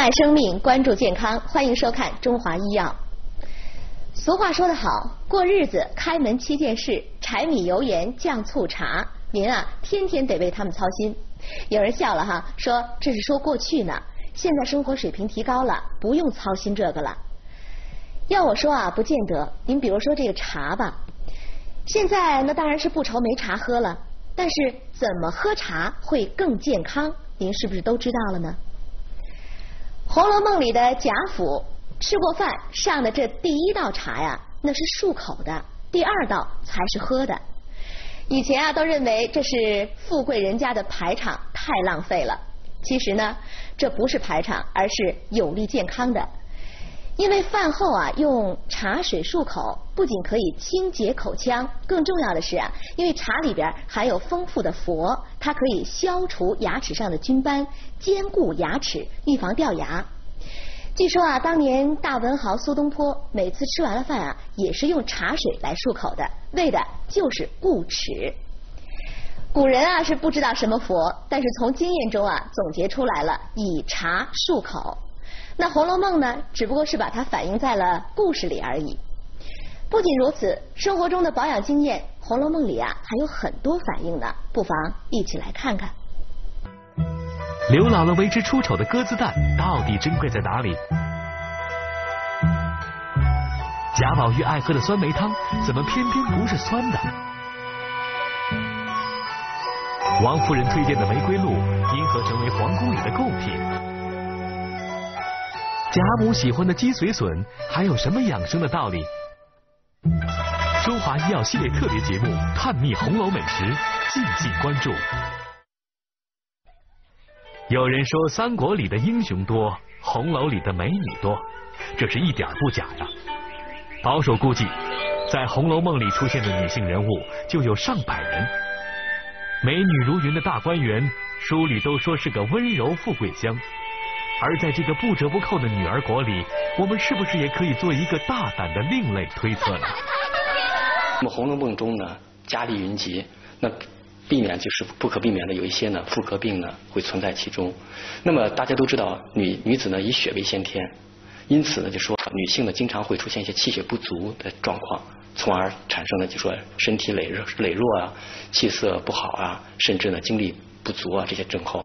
爱生命，关注健康，欢迎收看《中华医药》。俗话说得好，过日子开门7件事，柴米油盐酱醋茶，您啊天天得为他们操心。有人笑了哈，说这是说过去呢，现在生活水平提高了，不用操心这个了。要我说啊，不见得。您比如说这个茶吧，现在那当然是不愁没茶喝了，但是怎么喝茶会更健康，您是不是都知道了呢？《红楼梦》里的贾府吃过饭上的这第一道茶呀，那是漱口的，第2道才是喝的。以前啊都认为这是富贵人家的排场，太浪费了。其实呢，这不是排场，而是有利健康的。因为饭后啊用茶水漱口，不仅可以清洁口腔，更重要的是啊，因为茶里边含有丰富的氟，它可以消除牙齿上的菌斑，坚固牙齿，预防掉牙。据说啊，当年大文豪苏东坡每次吃完了饭啊，也是用茶水来漱口的，为的就是固齿。古人啊是不知道什么佛，但是从经验中啊总结出来了以茶漱口。那《红楼梦》呢，只不过是把它反映在了故事里而已。不仅如此，生活中的保养经验，《红楼梦》里啊还有很多反映呢，不妨一起来看看。 刘姥姥为之出丑的鸽子蛋到底珍贵在哪里？贾宝玉爱喝的酸梅汤怎么偏偏不是酸的？王夫人推荐的玫瑰露因何成为皇宫里的贡品？贾母喜欢的鸡髓笋还有什么养生的道理？中华医药系列特别节目《探秘红楼美食》，敬请关注。有人说三国里的英雄多，红楼里的美女多，这是一点不假呀。保守估计，在《红楼梦》里出现的女性人物就有上百人。美女如云的大观园，书里都说是个温柔富贵乡。而在这个不折不扣的女儿国里，我们是不是也可以做一个大胆的另类推测呢？ 那么《红楼梦》中呢，佳丽云集，那避免就是不可避免的有一些呢妇科病呢会存在其中。那么大家都知道，女子呢以血为先天，因此呢就说女性呢经常会出现一些气血不足的状况，从而产生了就说身体羸弱啊、气色不好啊，甚至呢精力不足啊这些症候。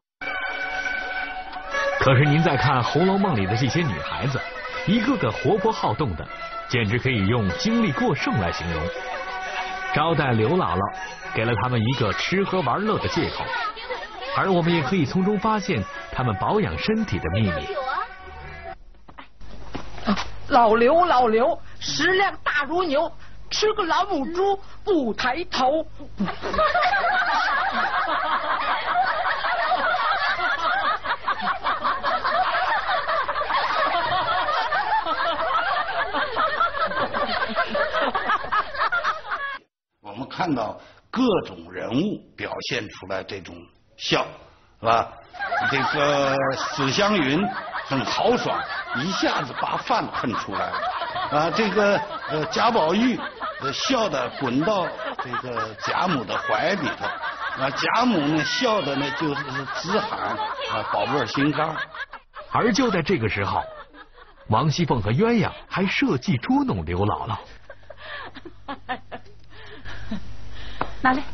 可是您再看《红楼梦》里的这些女孩子，一个个活泼好动的，简直可以用精力过剩来形容。招待刘姥姥，给了他们一个吃喝玩乐的借口，而我们也可以从中发现他们保养身体的秘密。 老刘，食量大如牛，吃个老母猪不抬头。 我们看到各种人物表现出来这种笑，是吧？这个史湘云很豪爽，一下子把饭喷出来了啊！这个贾宝玉笑得滚到这个贾母的怀里头啊，贾母呢笑的呢就是直喊啊宝贝儿心肝。 而就在这个时候，王熙凤和鸳鸯还设计捉弄刘姥姥。 拿来，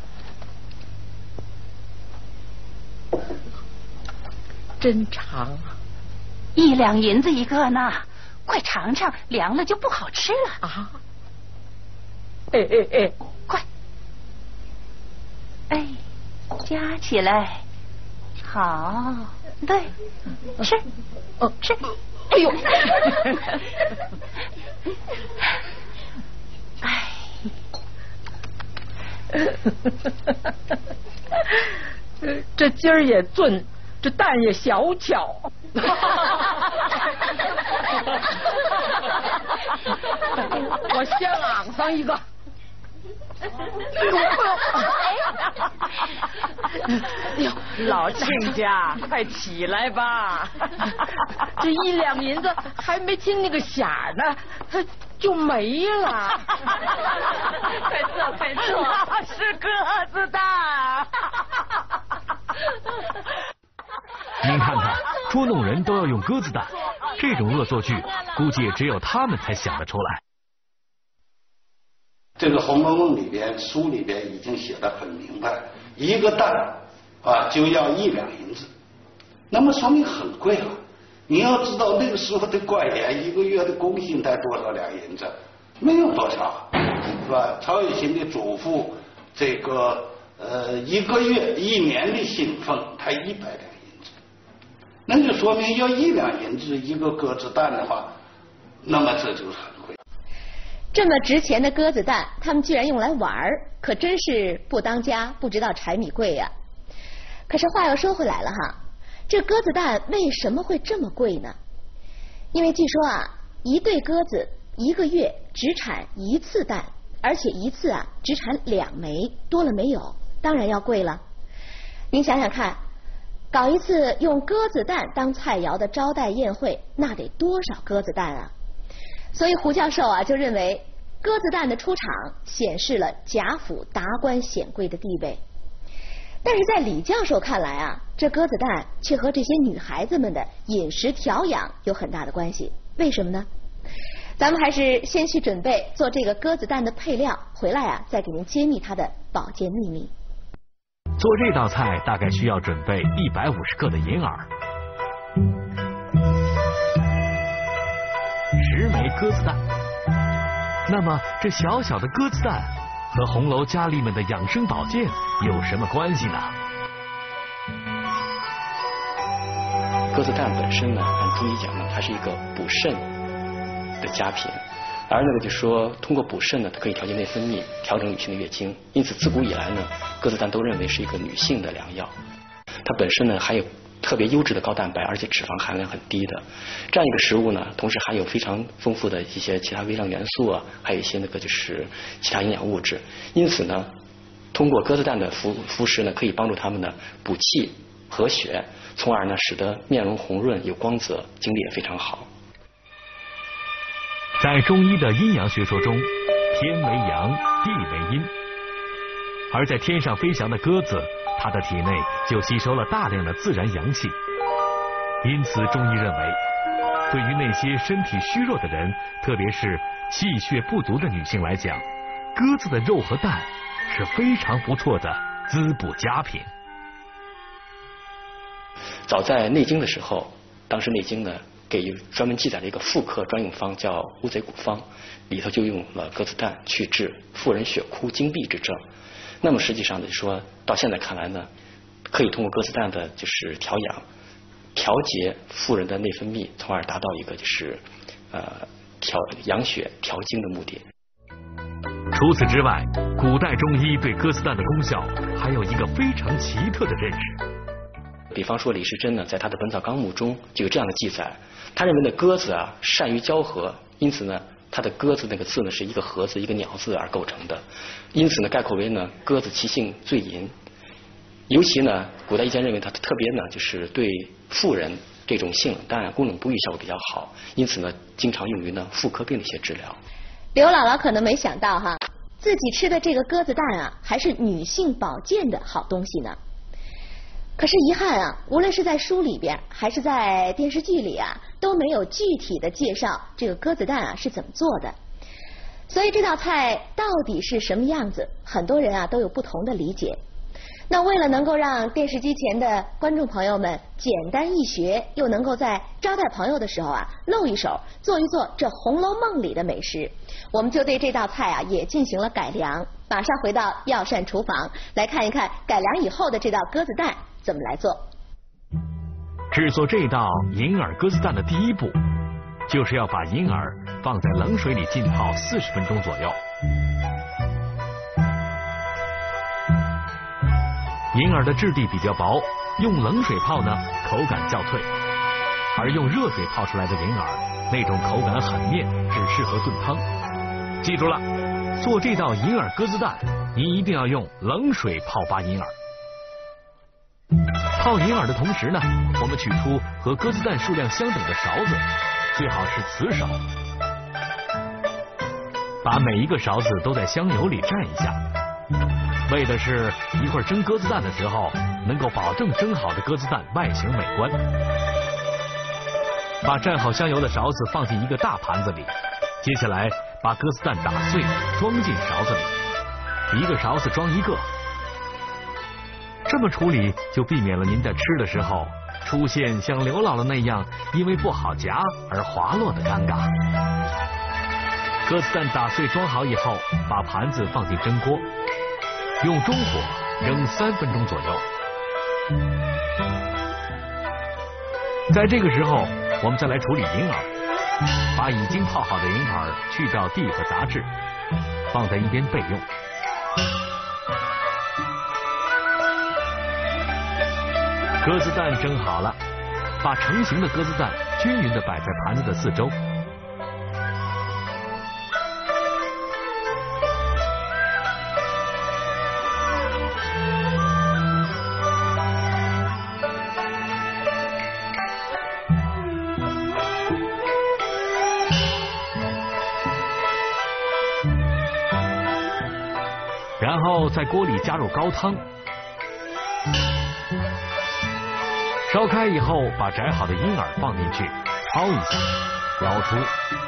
真长 ，1两银子一个呢，快尝尝，凉了就不好吃了啊！ 快，夹起来，好，对，吃，吃， 哎呦，这筋儿也俊，这蛋也小巧。我先昂上一个。老亲家，快起来吧！这1两银子还没亲那个响呢，它就没了。 快坐， 那是鸽子蛋。 您看看， 捉弄人都要用鸽子蛋，这种恶作剧估计也只有他们才想得出来。 这个《红楼梦》里边书里边已经写得很明白，一个蛋就要1两银子，那么说明很贵了。你要知道那个时候的官员1个月的工薪才多少两银子？没有多少，是吧？曹雪芹的祖父这个1个月1年的薪俸才100两银子，那就说明要1两银子一个鸽子蛋的话，那么这就是很贵。 这么值钱的鸽子蛋，他们居然用来玩儿，可真是不当家不知道柴米贵呀。可是话又说回来了哈，这鸽子蛋为什么会这么贵呢？因为据说啊，一对鸽子1个月只产1次蛋，而且1次只产2枚，多了没有，当然要贵了。您想想看，搞一次用鸽子蛋当菜肴的招待宴会，那得多少鸽子蛋啊？所以胡教授就认为鸽子蛋的出场显示了贾府达官显贵的地位。但是在李教授看来这鸽子蛋却和这些女孩子们的饮食调养有很大的关系。为什么呢？咱们还是先去准备做这个鸽子蛋的配料，回来再给您揭秘它的保健秘密。 做这道菜大概需要准备150克的银耳，10枚鸽子蛋。那么这小小的鸽子蛋和红楼佳丽们的养生保健有什么关系呢？ 鸽子蛋本身呢，按中医讲呢，它是一个补肾的佳品，而那个就说通过补肾呢，它可以调节内分泌，调整女性的月经。因此自古以来呢，鸽子蛋都认为是一个女性的良药。它本身呢还有特别优质的高蛋白，而且脂肪含量很低的这样一个食物呢，同时含有非常丰富的一些其他微量元素还有一些那个就是其他营养物质。因此呢，通过鸽子蛋的服食呢，可以帮助他们呢补气和血，从而呢使得面容红润有光泽，精力也非常好。 在中医的阴阳学说中，天为阳，地为阴，而在天上飞翔的鸽子，它的体内就吸收了大量的自然阳气。因此中医认为，对于那些身体虚弱的人，特别是气血不足的女性来讲，鸽子的肉和蛋是非常不错的滋补佳品。 早在《内经》的时候，当时《内经》呢给专门记载了一个妇科专用方，叫乌贼骨方，里头就用了鸽子蛋去治妇人血枯经闭之症。那么实际上呢，说到现在看来呢，可以通过鸽子蛋的就是调养，调节妇人的内分泌，从而达到一个就是养血调经的目的。 除此之外，古代中医对鸽子蛋的功效还有一个非常奇特的认识。 比方说李时珍呢，在他的《本草纲目》中就有这样的记载，他认为呢鸽子善于交合，因此呢它的鸽子那个字呢是一个禾字一个鸟字而构成的，因此呢概括为呢鸽子其性最淫。尤其呢古代医家认为它特别呢就是对妇人这种性冷淡宫冷不育效果比较好，因此呢经常用于呢妇科病的一些治疗。 刘姥姥可能没想到自己吃的这个鸽子蛋还是女性保健的好东西呢。可是遗憾无论是在书里边还是在电视剧里都没有具体的介绍这个鸽子蛋是怎么做的。所以这道菜到底是什么样子，很多人都有不同的理解。那为了能够让电视机前的观众朋友们简单易学，又能够在招待朋友的时候露一手，做一做这《红楼梦》里的美食，我们就对这道菜也进行了改良。马上回到药膳厨房，来看一看改良以后的这道鸽子蛋怎么来做。 制作这道银耳鸽子蛋的第一步，就是要把银耳放在冷水里浸泡40分钟左右。银耳的质地比较薄，用冷水泡呢，口感较脆；而用热水泡出来的银耳，那种口感很面，只适合炖汤。记住了，做这道银耳鸽子蛋，您一定要用冷水泡发银耳。泡银耳的同时呢，我们取出和鸽子蛋数量相等的勺子，最好是瓷勺，把每一个勺子都在香油里蘸一下。为的是一会儿蒸鸽子蛋的时候，能够保证蒸好的鸽子蛋外形美观。 把蘸好香油的勺子放进一个大盘子里，接下来把鸽子蛋打碎装进勺子里，一个勺子装一个。这么处理就避免了您在吃的时候出现像刘姥姥那样因为不好夹而滑落的尴尬。鸽子蛋打碎装好以后，把盘子放进蒸锅，用中火蒸3分钟左右。在这个时候，我们再来处理银耳，把已经泡好的银耳去掉蒂和杂质，放在一边备用。鸽子蛋蒸好了，把成型的鸽子蛋均匀地摆在盘子的四周。然后在锅里加入高汤，烧开以后，把摘好的银耳放进去，焯一下，舀出。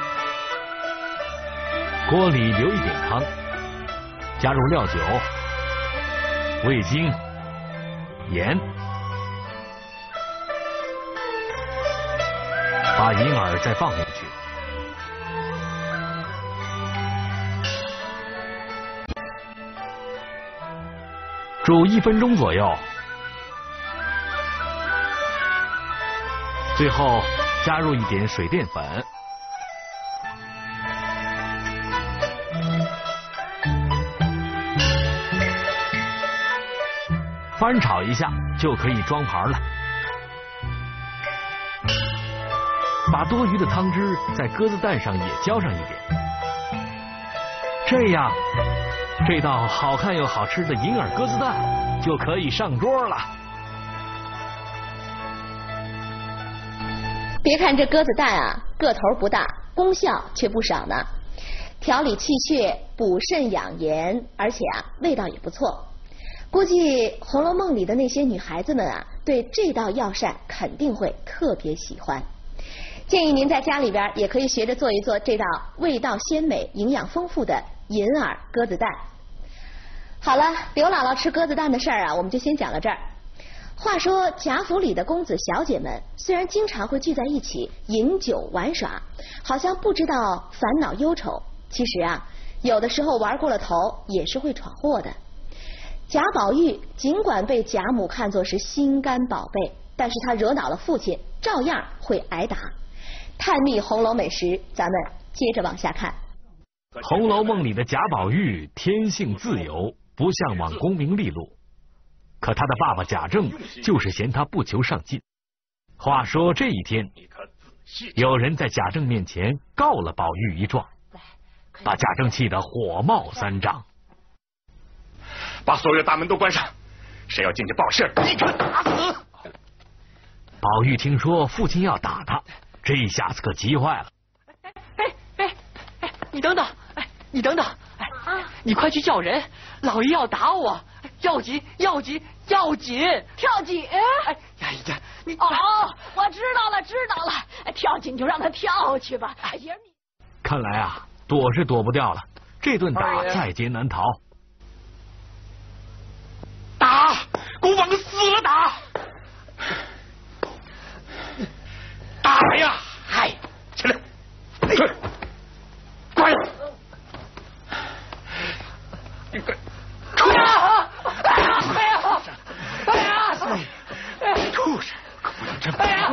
锅里留一点汤，加入料酒、味精、盐，把银耳再放进去。煮1分钟左右，最后加入一点水淀粉，翻炒一下就可以装盘了。把多余的汤汁在鸽子蛋上也浇上一点，这样这道好看又好吃的银耳鸽子蛋就可以上桌了。 别看这鸽子蛋啊，个头不大，功效却不少呢。调理气血、补肾养颜，而且啊，味道也不错。估计《红楼梦》里的那些女孩子们啊，对这道药膳肯定会特别喜欢。建议您在家里边也可以学着做一做这道味道鲜美、营养丰富的银耳鸽子蛋。好了，刘姥姥吃鸽子蛋的事儿啊，我们就先讲到这儿。话说贾府里的公子小姐们虽然经常会聚在一起饮酒玩耍，好像不知道烦恼忧愁，其实啊，有的时候玩过了头也是会闯祸的。贾宝玉尽管被贾母看作是心肝宝贝，但是他惹恼了父亲，照样会挨打。探秘红楼美食，咱们接着往下看。 《红楼梦》里的贾宝玉天性自由，不向往功名利禄，可他的爸爸贾政就是嫌他不求上进。话说这一天，有人在贾政面前告了宝玉一状，把贾政气得火冒三丈， 把所有大门都关上，谁要进去报事，立刻打死。 宝玉听说父亲要打他，这下子可急坏了。 你等等，你等等，你快去叫人，老爷要打我，要紧，跳井！哎呀，你我知道了，跳井就让他跳去吧。哎呀， 看来啊，躲是躲不掉了，这顿打在劫难逃。 打，给我往死了打！打呀！嗨，起来！去，快！你快！出去！畜生！真不要！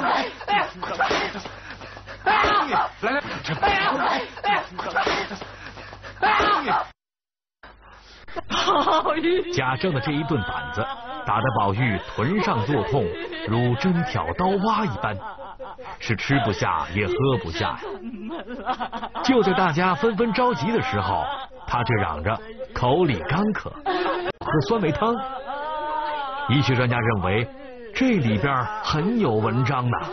贾政的这一顿板子打得宝玉臀上作痛，如针挑刀挖一般，是吃不下也喝不下呀。就在大家纷纷着急的时候，他却嚷着口里干渴，喝酸梅汤。医学专家认为这里边很有文章呢。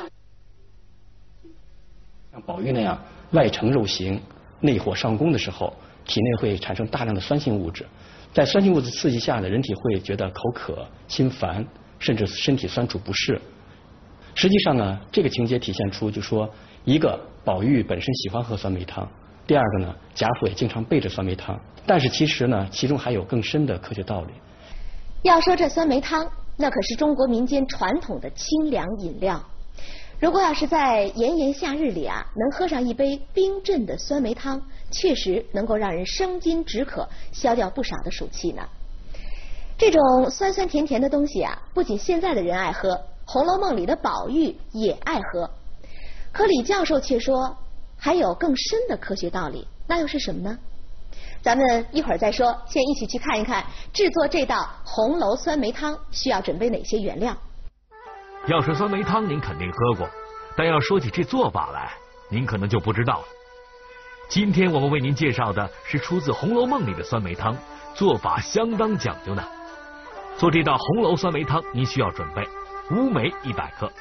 像宝玉那样外承肉形、内火上攻的时候，体内会产生大量的酸性物质，在酸性物质刺激下呢，人体会觉得口渴、心烦，甚至身体酸楚不适。 实际上呢，这个情节体现出就说，一个宝玉本身喜欢喝酸梅汤，第二个呢，贾府也经常备着酸梅汤。但是其实呢，其中还有更深的科学道理。 要说这酸梅汤，那可是中国民间传统的清凉饮料。如果要是在炎炎夏日里啊，能喝上一杯冰镇的酸梅汤，确实能够让人生津止渴，消掉不少的暑气呢。这种酸酸甜甜的东西啊，不仅现在的人爱喝，《红楼梦》里的宝玉也爱喝。可李教授却说，还有更深的科学道理，那又是什么呢？咱们一会儿再说，先一起去看一看制作这道红楼酸梅汤需要准备哪些原料。 要说酸梅汤您肯定喝过，但要说起这做法来，您可能就不知道了。今天我们为您介绍的是出自《红楼梦》里的酸梅汤，做法相当讲究呢。做这道红楼酸梅汤，您需要准备乌梅100克、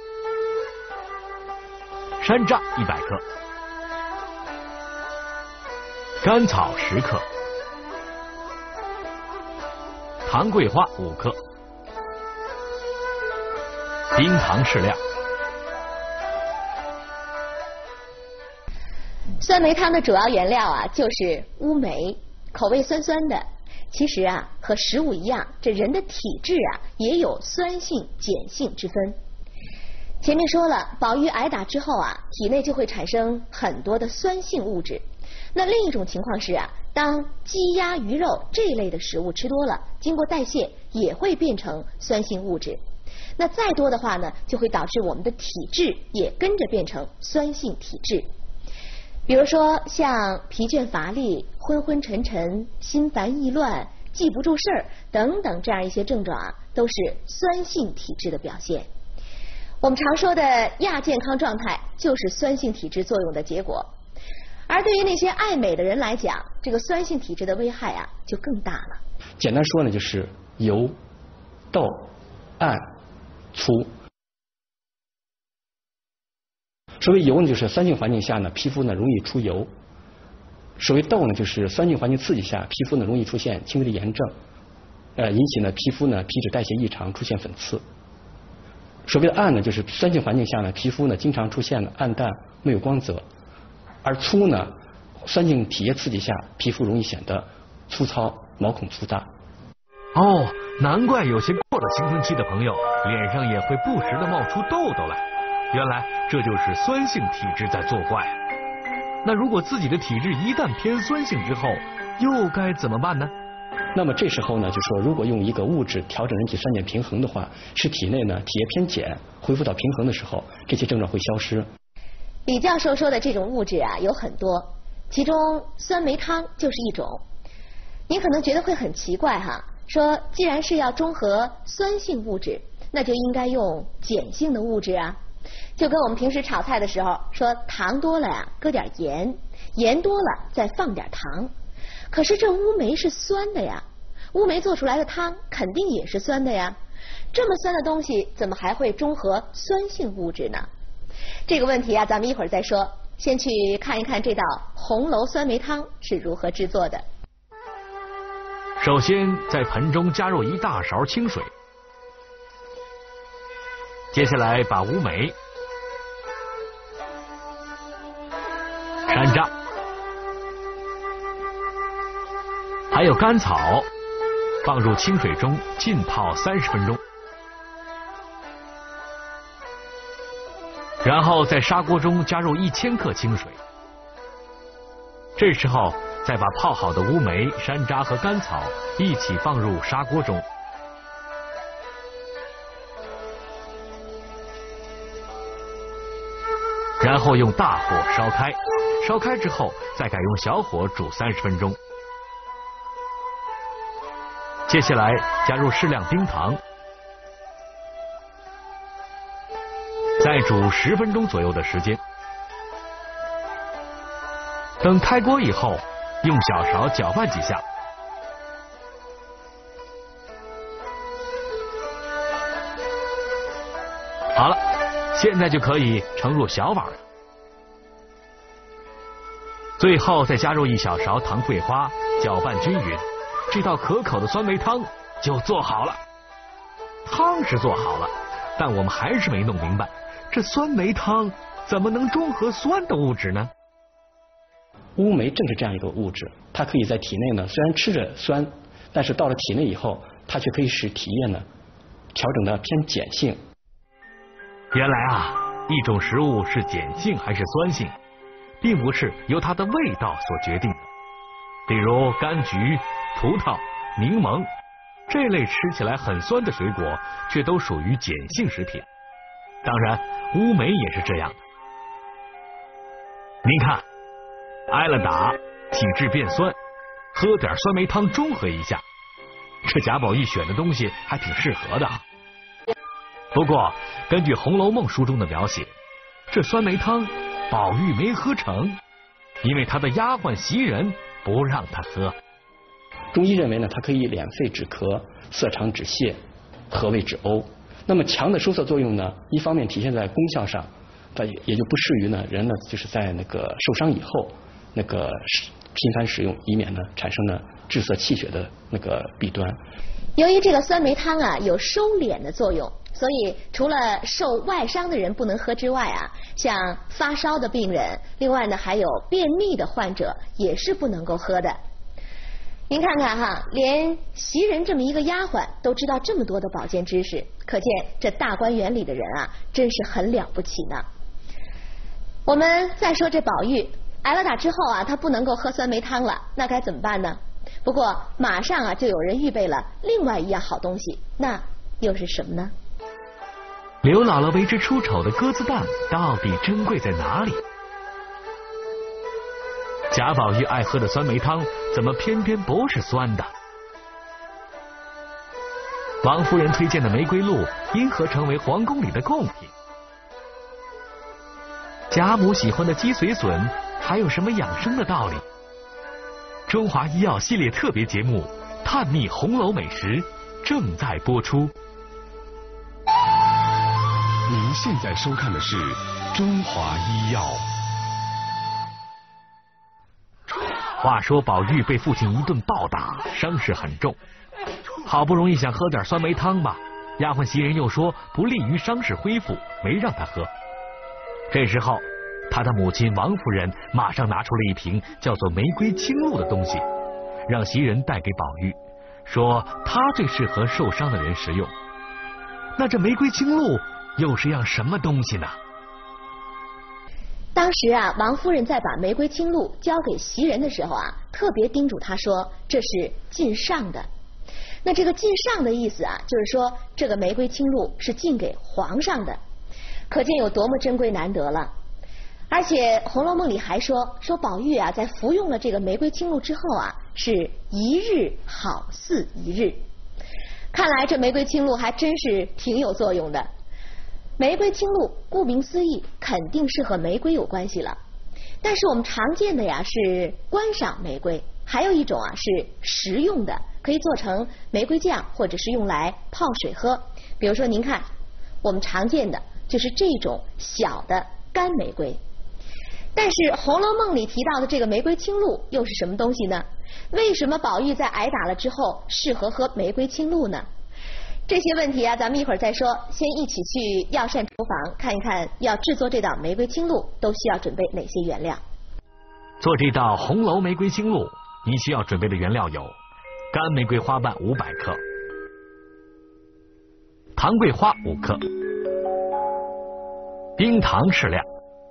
山楂100克、甘草10克、糖桂花5克、冰糖适量。 酸梅汤的主要原料啊，就是乌梅，口味酸酸的。其实啊，和食物一样，这人的体质啊也有酸性、碱性之分。前面说了，宝玉挨打之后啊，体内就会产生很多的酸性物质。那另一种情况是啊，当鸡鸭鱼肉这一类的食物吃多了，经过代谢也会变成酸性物质。那再多的话呢，就会导致我们的体质也跟着变成酸性体质。比如说像疲倦乏力、昏昏沉沉、心烦意乱、记不住事儿等等这样一些症状啊，都是酸性体质的表现。我们常说的亚健康状态就是酸性体质作用的结果。而对于那些爱美的人来讲，这个酸性体质的危害啊就更大了。 简单说呢，就是油、豆、暗、粗。所谓油呢，就是酸性环境下呢，皮肤呢容易出油；所谓豆呢，就是酸性环境刺激下，皮肤呢容易出现轻微的炎症，引起呢皮肤呢皮脂代谢异常，出现粉刺。所谓的暗呢，就是酸性环境下呢，皮肤呢经常出现了暗淡，没有光泽；而粗呢，酸性体液刺激下，皮肤容易显得粗糙，毛孔粗大。 哦，难怪有些过了青春期的朋友脸上也会不时的冒出痘痘来，原来这就是酸性体质在作怪。那如果自己的体质一旦偏酸性之后，又该怎么办呢？ 那么这时候呢，就说如果用一个物质调整人体酸碱平衡的话，使体内呢体液偏碱，恢复到平衡的时候，这些症状会消失。 李教授说的这种物质啊有很多，其中酸梅汤就是一种。您可能觉得会很奇怪哈，说既然是要中和酸性物质，那就应该用碱性的物质啊。就跟我们平时炒菜的时候说糖多了呀，搁点盐，盐多了再放点糖。可是这乌梅是酸的呀，乌梅做出来的汤肯定也是酸的呀。这么酸的东西怎么还会中和酸性物质呢？这个问题啊，咱们一会儿再说。先去看一看这道红楼酸梅汤是如何制作的。 首先在盆中加入1大勺清水，接下来把乌梅、山楂还有甘草放入清水中浸泡30分钟，然后在砂锅中加入1000克清水，这时候再把泡好的乌梅、山楂和甘草一起放入砂锅中，然后用大火烧开，烧开之后再改用小火煮30分钟。接下来加入适量冰糖，再煮10分钟左右的时间。等开锅以后，用小勺搅拌几下。好了，现在就可以盛入小碗了。最后再加入1小勺糖桂花，搅拌均匀，这道可口的酸梅汤就做好了。汤是做好了， 但我们还是没弄明白，这酸梅汤怎么能中和酸的物质呢？ 乌梅正是这样一个物质，它可以在体内呢，虽然吃着酸，但是到了体内以后，它却可以使体液呢调整的偏碱性。 原来啊，一种食物是碱性还是酸性，并不是由它的味道所决定的。比如柑橘、葡萄、柠檬这类吃起来很酸的水果，却都属于碱性食品。当然，乌梅也是这样的。您看，挨了打，体质变酸，喝点酸梅汤中和一下，这贾宝玉选的东西还挺适合的。不过，根据《红楼梦》书中的描写，这酸梅汤宝玉没喝成，因为他的丫鬟袭人不让他喝。 中医认为呢，它可以敛肺止咳、涩肠止泻、和胃止呕。那么强的收涩作用呢，一方面体现在功效上，它也就不适于呢人呢就是在那个受伤以后那个频繁使用，以免呢产生呢滞涩气血的那个弊端。 由于这个酸梅汤啊有收敛的作用，所以除了受外伤的人不能喝之外啊，像发烧的病人，另外呢还有便秘的患者也是不能够喝的。您看看哈，连袭人这么一个丫鬟都知道这么多的保健知识，可见这大观园里的人啊真是很了不起呢。我们再说这宝玉挨了打之后啊，他不能够喝酸梅汤了，那该怎么办呢？不过马上啊就有人预备了另外一样好东西，那又是什么呢？ 刘姥姥为之出丑的鸽子蛋到底珍贵在哪里？贾宝玉爱喝的酸梅汤怎么偏偏不是酸的？王夫人推荐的玫瑰露因何成为皇宫里的贡品？贾母喜欢的鸡髓笋还有什么养生的道理？中华医药系列特别节目《探秘红楼美食》正在播出。 您现在收看的是中华医药。 话说宝玉被父亲一顿暴打，伤势很重，好不容易想喝点酸梅汤吧，丫鬟袭人又说不利于伤势恢复，没让他喝。这时候他的母亲王夫人马上拿出了一瓶叫做玫瑰清露的东西，让袭人带给宝玉，说它最适合受伤的人食用。那这玫瑰清露又是样什么东西呢？ 当时啊，王夫人在把玫瑰清露交给袭人的时候啊，特别叮嘱她说这是进上的。那这个进上的意思啊，就是说这个玫瑰清露是进给皇上的，可见有多么珍贵难得了。而且《红楼梦》里还说宝玉啊，在服用了这个玫瑰清露之后啊，是一日好似一日。看来这玫瑰清露还真是挺有作用的。玫瑰清露顾名思义，肯定是和玫瑰有关系了。但是我们常见的呀是观赏玫瑰，还有一种啊是食用的，可以做成玫瑰酱，或者是用来泡水喝。比如说您看，我们常见的就是这种小的干玫瑰。但是《红楼梦》里提到的这个玫瑰清露又是什么东西呢？为什么宝玉在挨打了之后适合喝玫瑰清露呢？这些问题啊，咱们一会儿再说。先一起去药膳厨房看一看，要制作这道玫瑰清露都需要准备哪些原料。 做这道红楼玫瑰清露，你需要准备的原料有：干玫瑰花瓣500克，糖桂花5克，冰糖适量。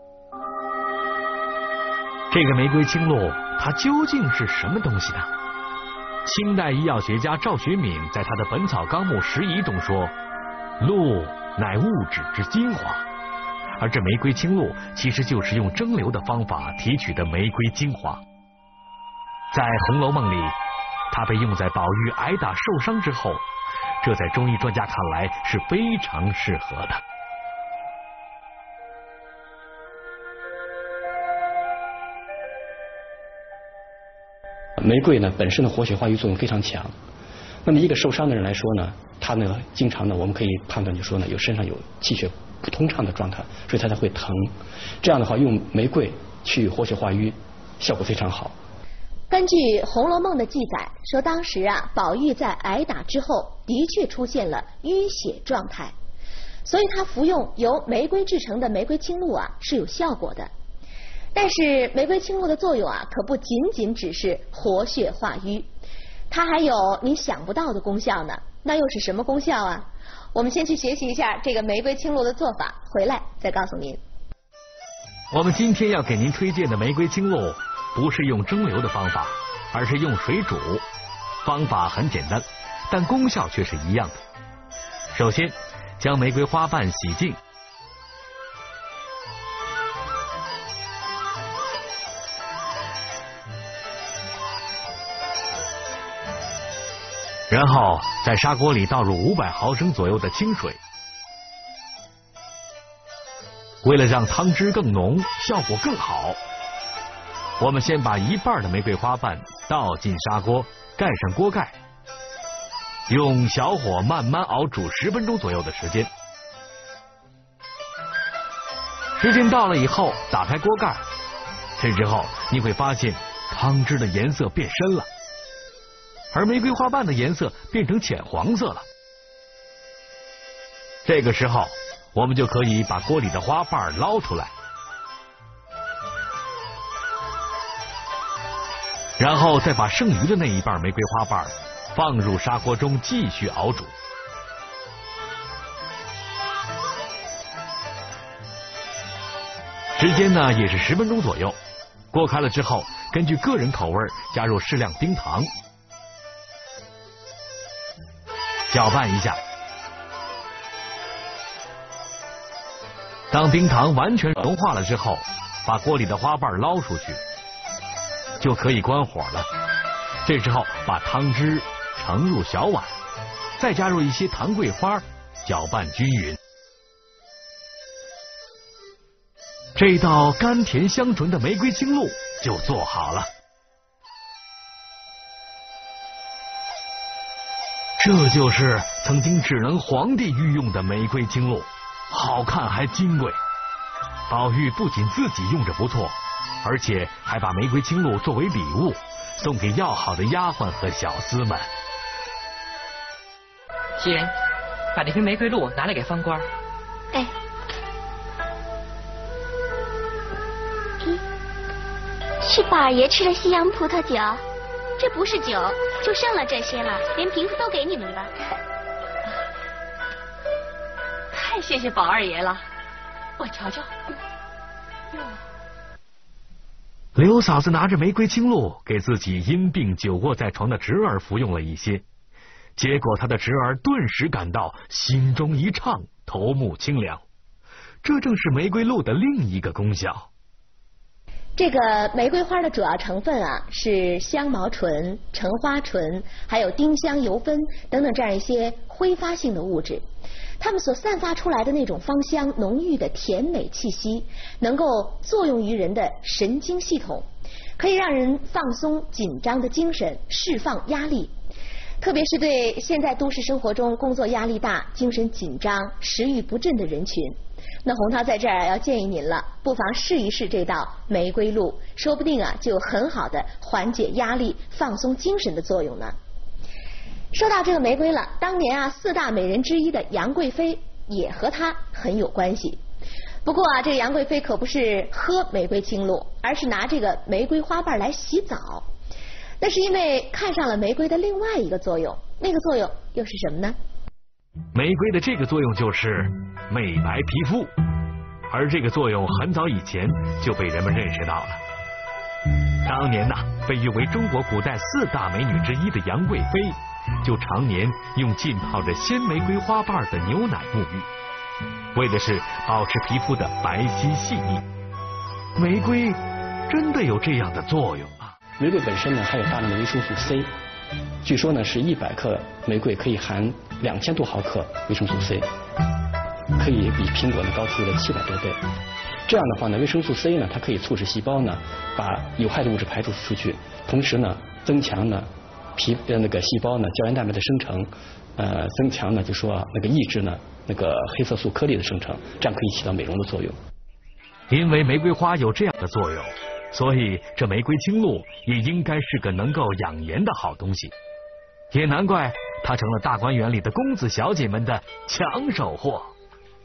这个玫瑰清露它究竟是什么东西呢？清代医药学家赵学敏在他的《本草纲目拾遗》中说，露乃物质之精华，而这玫瑰清露其实就是用蒸馏的方法提取的玫瑰精华。在《红楼梦》里，它被用在宝玉挨打受伤之后，这在中医专家看来是非常适合的。 玫瑰呢本身的活血化瘀作用非常强，那么一个受伤的人来说呢，他呢经常呢我们可以判断就说呢身上有气血不通畅的状态，所以他才会疼。这样的话用玫瑰去活血化瘀，效果非常好。 根据《红楼梦》的记载说，当时啊宝玉在挨打之后的确出现了淤血状态， 所以它服用由玫瑰制成的玫瑰清露啊是有效果的。但是玫瑰清露的作用啊可不仅仅只是活血化瘀，它还有你想不到的功效呢。那又是什么功效啊？我们先去学习一下这个玫瑰清露的做法，回来再告诉您。 我们今天要给您推荐的玫瑰清露不是用蒸馏的方法，而是用水煮。方法很简单，但功效却是一样的。首先将玫瑰花瓣洗净，然后在砂锅里倒入500毫升左右的清水。为了让汤汁更浓，效果更好，我们先把1半的玫瑰花瓣倒进砂锅，盖上锅盖，用小火慢慢熬煮10分钟左右的时间。时间到了以后，打开锅盖，这时候你会发现汤汁的颜色变深了，而玫瑰花瓣的颜色变成浅黄色了。这个时候我们就可以把锅里的花瓣捞出来，然后再把剩余的那1半玫瑰花瓣放入砂锅中继续熬煮。时间呢也是10分钟左右。锅开了之后，根据个人口味加入适量冰糖，搅拌一下。当冰糖完全融化了之后，把锅里的花瓣捞出去，就可以关火了。这时候把汤汁盛入小碗，再加入一些糖桂花，搅拌均匀。这道甘甜香醇的玫瑰清露就做好了。这就是曾经只能皇帝御用的玫瑰清露，好看还金贵。宝玉不仅自己用着不错，而且还把玫瑰清露作为礼物送给要好的丫鬟和小厮们。 袭人，把这瓶玫瑰露拿来给方官。 哎。是宝二爷吃了西洋葡萄酒，这不是酒，就剩了这些了，连瓶子都给你们吧。 太谢谢宝二爷了，我瞧瞧。 刘嫂子拿着玫瑰清露给自己因病久卧在床的侄儿服用了一些，结果他的侄儿顿时感到心中一畅，头目清凉。这正是玫瑰露的另一个功效。 这个玫瑰花的主要成分啊是香茅醇、橙花醇，还有丁香油酚等等这样一些挥发性的物质。它们所散发出来的那种芳香浓郁的甜美气息，能够作用于人的神经系统，可以让人放松紧张的精神，释放压力。特别是对现在都市生活中工作压力大、精神紧张、食欲不振的人群，那洪涛在这儿要建议您了，不妨试一试这道玫瑰露，说不定啊就有很好的缓解压力、放松精神的作用呢。说到这个玫瑰了，当年啊4大美人之一的杨贵妃也和它很有关系。不过啊，这个杨贵妃可不是喝玫瑰清露，而是拿这个玫瑰花瓣来洗澡。那是因为看上了玫瑰的另外一个作用，那个作用又是什么呢？ 玫瑰的这个作用就是美白皮肤，而这个作用很早以前就被人们认识到了。当年呐，被誉为中国古代4大美女之一的杨贵妃，就常年用浸泡着鲜玫瑰花瓣的牛奶沐浴，为的是保持皮肤的白皙细腻。玫瑰真的有这样的作用吗？ 玫瑰本身呢含有大量的维生素 C， 据说呢是100克玫瑰可以含2000多毫克维生素 C， 可以比苹果呢高出了700多倍。这样的话呢，维生素 C 呢它可以促使细胞呢把有害的物质排除出去，同时呢增强呢那个细胞呢胶原蛋白的生成，增强呢就说那个抑制呢那个黑色素颗粒的生成，这样可以起到美容的作用。 因为玫瑰花有这样的作用，所以这玫瑰清露也应该是个能够养颜的好东西，也难怪它成了大观园里的公子小姐们的抢手货。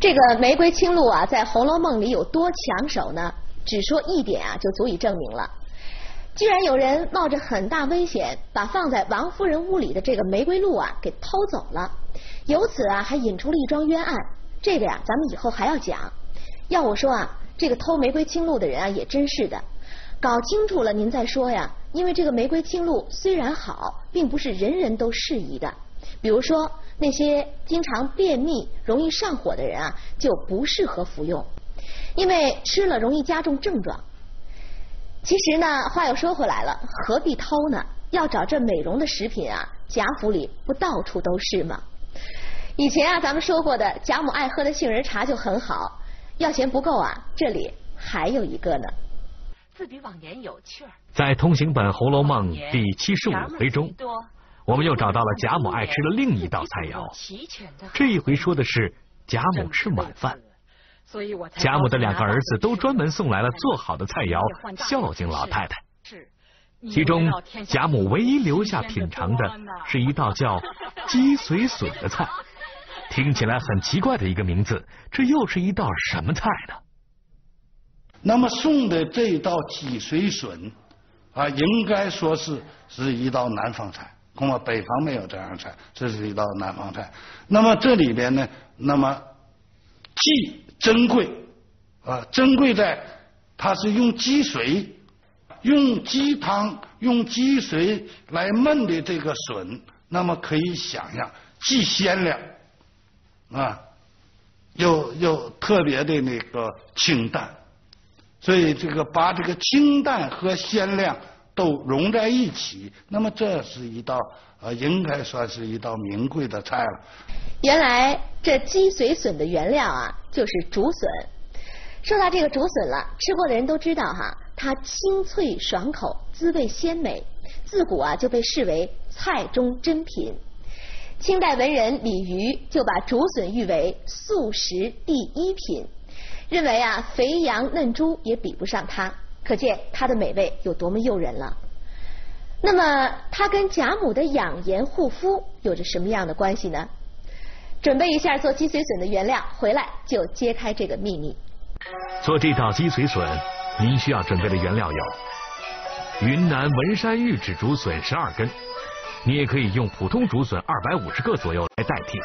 这个玫瑰青露啊，在《红楼梦》里有多抢手呢？只说一点啊，就足以证明了。居然有人冒着很大危险，把放在王夫人屋里的这个玫瑰露啊给偷走了，由此啊还引出了一桩冤案。这个呀，咱们以后还要讲。要我说啊，这个偷玫瑰青露的人啊，也真是的，搞清楚了您再说呀。因为这个玫瑰青露虽然好，并不是人人都适宜的。比如说那些经常便秘、容易上火的人啊，就不适合服用，因为吃了容易加重症状。其实呢，话又说回来了，何必偷呢？要找这美容的食品啊，贾府里不到处都是吗？以前啊，咱们说过的贾母爱喝的杏仁茶就很好。要嫌不够啊，这里还有一个呢。 自比往年有趣儿。 在通行本《红楼梦》第75回中，我们又找到了贾母爱吃的另一道菜肴。这一回说的是贾母吃晚饭。贾母的2个儿子都专门送来了做好的菜肴，孝敬老太太。其中贾母唯一留下品尝的是一道叫鸡髓笋的菜，听起来很奇怪的一个名字，这又是一道什么菜呢？ 那么送的这一道鸡髓笋啊，应该说是一道南方菜，恐怕北方没有这样的菜，这是一道南方菜。那么这里边呢，那么既珍贵啊，珍贵在它是用鸡髓、用鸡汤、用鸡髓来焖的这个笋，那么可以想象既鲜亮啊，又特别的那个清淡，所以这个把这个清淡和鲜亮都融在一起，那么这是一道应该算是一道名贵的菜了。 原来这鸡髓笋的原料啊，就是竹笋。说到这个竹笋了，吃过的人都知道哈，它清脆爽口，滋味鲜美，自古啊就被视为菜中珍品。清代文人李渔就把竹笋誉为素食第一品，认为啊肥羊嫩猪也比不上它，可见它的美味有多么诱人了。那么它跟贾母的养颜护肤有着什么样的关系呢？准备一下做鸡髓笋的原料，回来就揭开这个秘密。 做这道鸡髓笋，您需要准备的原料有云南文山玉脂竹笋12根，你也可以用普通竹笋250个左右来代替。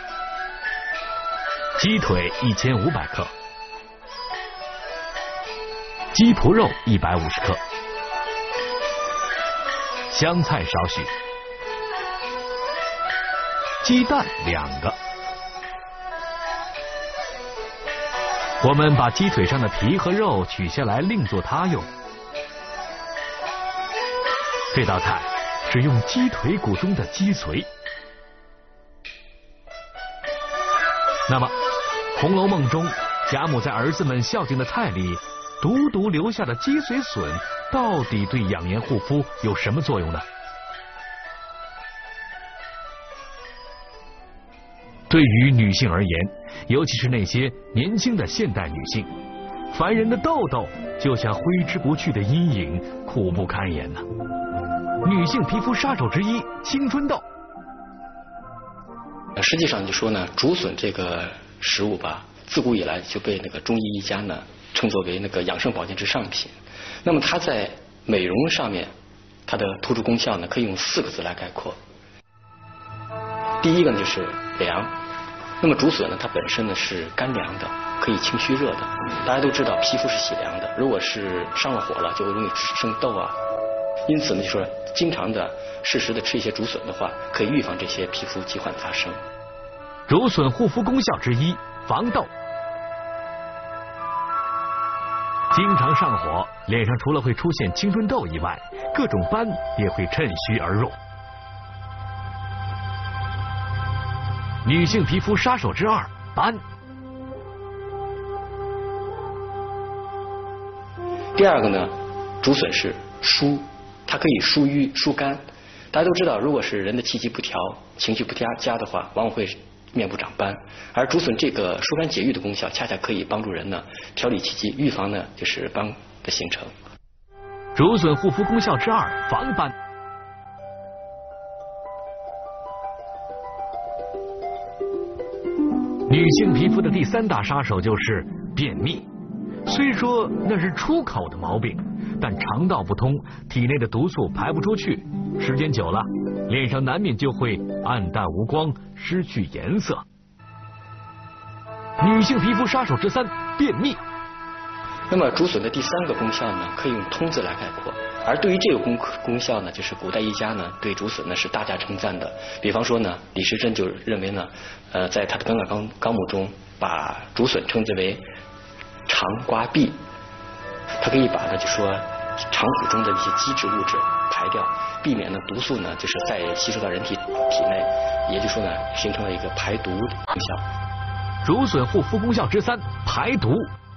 鸡腿1500克，鸡脯肉150克，香菜少许，鸡蛋2个。我们把鸡腿上的皮和肉取下来另做他用。这道菜是用鸡腿骨中的鸡髓。那么《红楼梦》中贾母在儿子们孝敬的菜里独独留下的鸡髓笋，到底对养颜护肤有什么作用呢？对于女性而言，尤其是那些年轻的现代女性，烦人的痘痘就像挥之不去的阴影，苦不堪言呐。女性皮肤杀手之一，青春痘。 实际上就说呢，竹笋这个食物吧，自古以来就被那个中医一家呢称作为那个养生保健之上品。那么它在美容上面，它的突出功效呢，可以用4个字来概括。第一个呢就是凉。那么竹笋呢，它本身呢是干凉的，可以清虚热的。大家都知道皮肤是喜凉的，如果是上了火了，就会容易生痘啊。因此呢，就说经常的适时的吃一些竹笋的话，可以预防这些皮肤疾患的发生。 竹笋护肤功效之一，防痘。经常上火，脸上除了会出现青春痘以外，各种斑也会趁虚而入。女性皮肤杀手之2，斑。 第2个呢，竹笋是疏，它可以疏瘀疏肝。大家都知道，如果是人的气机不调、情绪不佳的话，往往会面部长斑。而竹笋这个疏肝解郁的功效，恰恰可以帮助人呢调理气机，预防呢就是斑的形成。 竹笋护肤功效之2，防斑。 女性皮肤的第3大杀手就是便秘。虽说那是出口的毛病，但肠道不通，体内的毒素排不出去，时间久了，脸上难免就会暗淡无光，失去颜色。女性皮肤杀手之3，便秘。 那么竹笋的第3个功效呢，可以用通字来概括。而对于这个功效呢，就是古代医家呢对竹笋呢是大加称赞的。比方说呢，李时珍就认为呢，在他的《本草纲目》中，把竹笋称之为肠刮壁，它可以把呢就说肠腑中的一些基质物质排掉，避免呢毒素呢就是再吸收到人体内，也就是说呢形成了一个排毒功效。 竹笋护肤功效之3，排毒。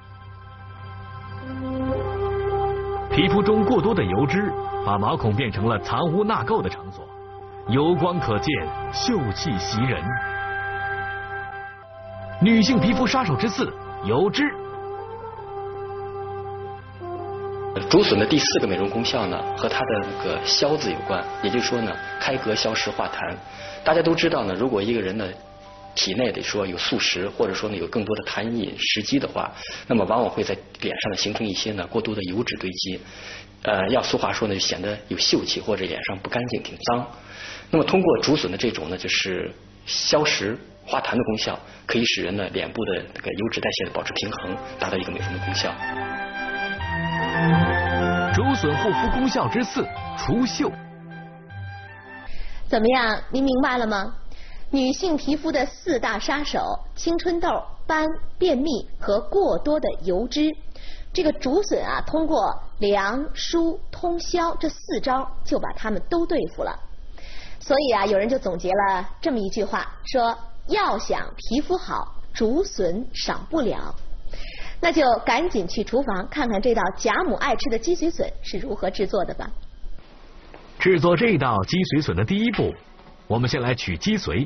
皮肤中过多的油脂，把毛孔变成了藏污纳垢的场所，油光可见，秀气袭人。女性皮肤杀手之4，油脂。 竹笋的第4个美容功效呢，和它的那个消字有关，也就是说呢，开革消食化痰。大家都知道呢，如果一个人呢体内得说有宿食，或者说呢有更多的痰饮食积的话，那么往往会在脸上呢形成一些呢过多的油脂堆积，要俗话说呢就显得有秀气，或者脸上不干净挺脏。那么通过竹笋的这种呢就是消食化痰的功效，可以使人呢脸部的这个油脂代谢的保持平衡，达到一个美容的功效。 竹笋护肤功效之4，除锈。 怎么样，您明白了吗？女性皮肤的4大杀手：青春痘、斑、便秘和过多的油脂。这个竹笋啊，通过凉、疏、通消这4招，就把它们都对付了。所以啊，有人就总结了这么一句话，说要想皮肤好，竹笋少不了。那就赶紧去厨房看看这道贾母爱吃的鸡髓笋是如何制作的吧。 制作这道鸡髓笋的第1步，我们先来取鸡髓，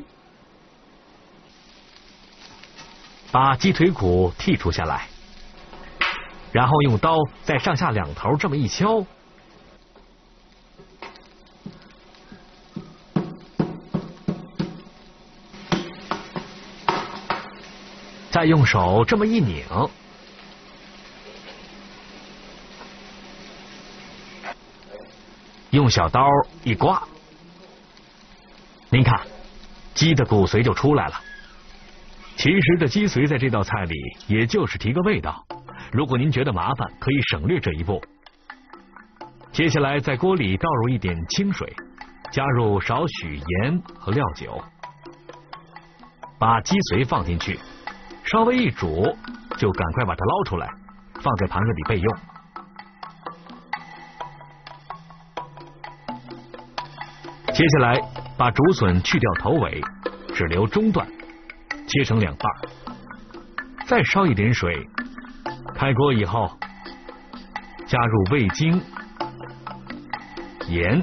把鸡腿骨剔除下来，然后用刀在上下2头这么一敲，再用手这么一拧，用小刀一刮，您看，鸡的骨髓就出来了。其实这鸡髓在这道菜里也就是提个味道，如果您觉得麻烦，可以省略这一步。接下来在锅里倒入一点清水，加入少许盐和料酒，把鸡髓放进去，稍微一煮，就赶快把它捞出来，放在盘子里备用。接下来把竹笋去掉头尾，只留中段，切成2半，再烧一点水，开锅以后加入味精、盐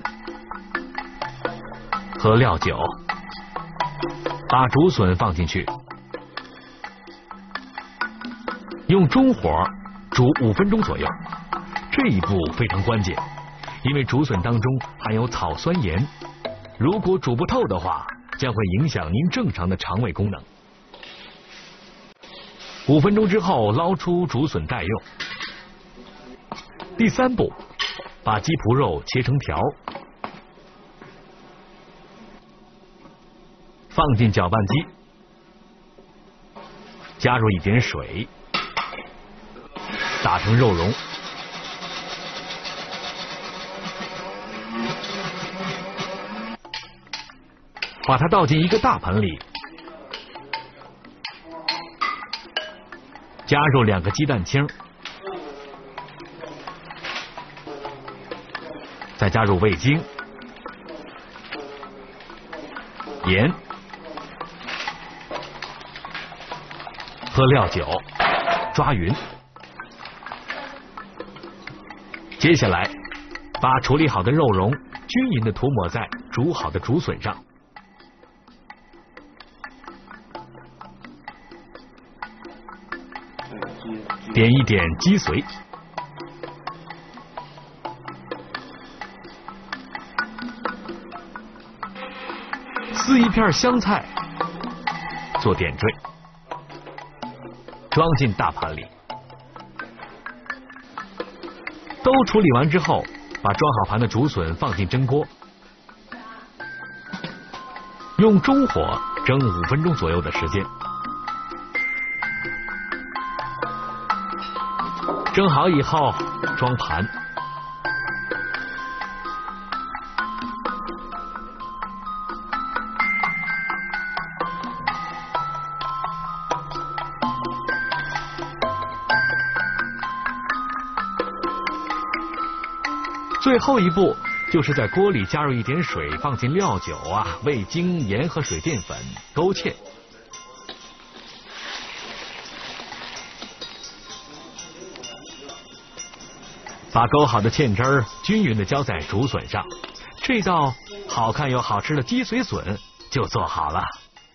和料酒，把竹笋放进去，用中火煮5分钟左右。这一步非常关键，因为竹笋当中含有草酸盐，如果煮不透的话，将会影响您正常的肠胃功能。5分钟之后捞出竹笋待用。第3步，把鸡脯肉切成条，放进搅拌机，加入一点水，打成肉蓉，把它倒进一个大盆里，加入2个鸡蛋清，再加入味精、盐和料酒，抓匀。接下来把处理好的肉蓉均匀地涂抹在煮好的竹笋上，点一点鸡髓，撕一片香菜做点缀， 装进大盘里。都处理完之后，把装好盘的竹笋放进蒸锅，用中火蒸5分钟左右的时间。蒸好以后装盘。最后一步就是在锅里加入一点水，放进料酒啊、味精、盐和水淀粉，勾芡。把勾好的芡汁儿均匀地浇在竹笋上，这道好看又好吃的鸡髓笋就做好了。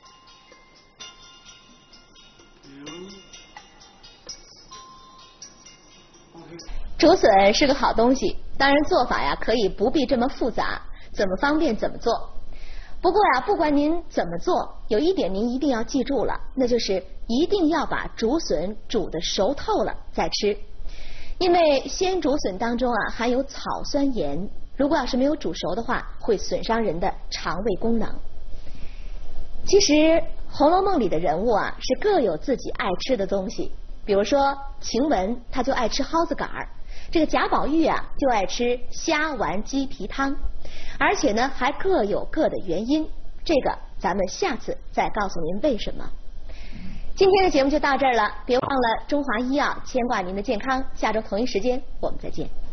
竹笋是个好东西，当然做法呀可以不必这么复杂，怎么方便怎么做。不过呀，不管您怎么做，有一点您一定要记住了，那就是一定要把竹笋煮得熟透了再吃。因为鲜竹笋当中啊含有草酸盐，如果要是没有煮熟的话，会损伤人的肠胃功能。其实《红楼梦》里的人物啊是各有自己爱吃的东西，比如说晴雯她就爱吃蒿子杆儿，这个贾宝玉啊就爱吃虾丸鸡皮汤，而且呢还各有各的原因，这个咱们下次再告诉您为什么。今天的节目就到这儿了，别忘了中华医药牵挂您的健康，下周同一时间我们再见。